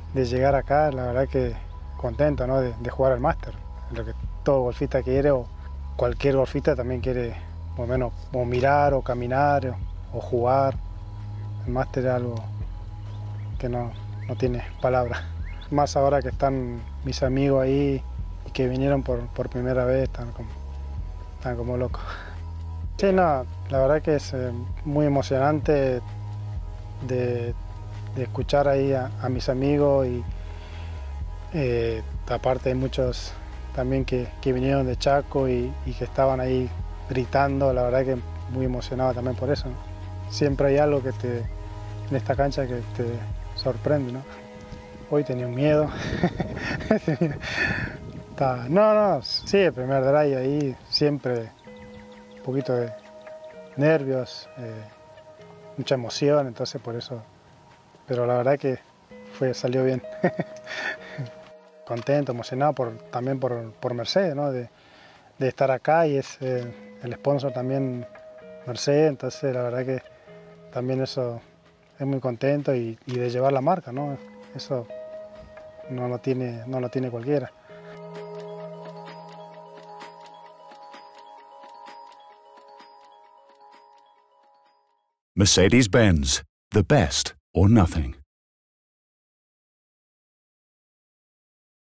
de llegar acá, la verdad que contento, ¿no? de jugar al máster, lo que todo golfista quiere, o cualquier golfista también quiere, por lo menos, o mirar, o caminar, o jugar. El máster es algo que no tiene palabras. Más ahora que están mis amigos ahí y que vinieron por primera vez, están como locos. Sí, no, la verdad que es muy emocionante de, de escuchar ahí a mis amigos y aparte hay muchos también que vinieron de Chaco y que estaban ahí gritando, la verdad que muy emocionado también por eso, ¿no? Siempre hay algo en esta cancha que te sorprende, ¿no? Hoy tenía un miedo. No, sí, el primer drive ahí siempre un poquito de nervios, mucha emoción, entonces por eso, pero la verdad que salió bien. Contento, emocionado también por Mercedes, ¿no? De estar acá y es el sponsor también Mercedes, entonces la verdad que también eso es muy contento y de llevar la marca, ¿no? Eso no lo tiene cualquiera. Mercedes-Benz, the best or nothing.